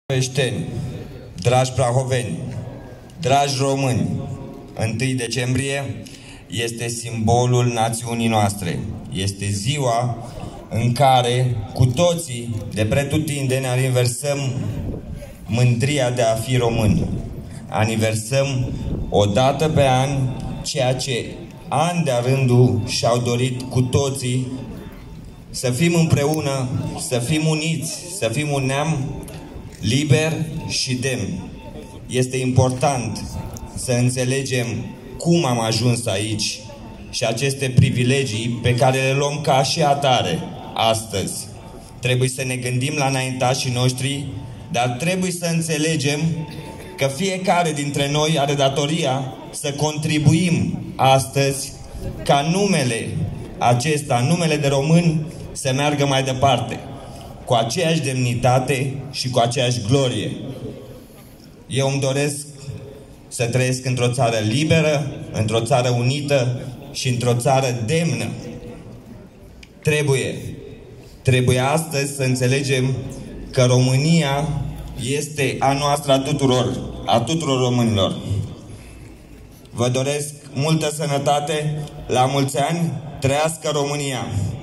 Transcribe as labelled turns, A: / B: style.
A: Peșteni, dragi prahoveni, dragi români, 1 decembrie este simbolul națiunii noastre. Este ziua în care cu toții de pretutindeni aniversăm mândria de a fi români. Aniversăm o dată pe an ceea ce ani de-a rândul și-au dorit cu toții, să fim împreună, să fim uniți, să fim un neam liber și demn. Este important să înțelegem cum am ajuns aici și aceste privilegii pe care le luăm ca și atare astăzi. Trebuie să ne gândim la înaintașii noștri, dar trebuie să înțelegem că fiecare dintre noi are datoria să contribuim astăzi ca numele acesta, numele de român, să meargă mai departe, cu aceeași demnitate și cu aceeași glorie. Eu îmi doresc să trăiesc într-o țară liberă, într-o țară unită și într-o țară demnă. Trebuie astăzi să înțelegem că România este a noastră a tuturor românilor. Vă doresc multă sănătate, la mulți ani, trăiască România!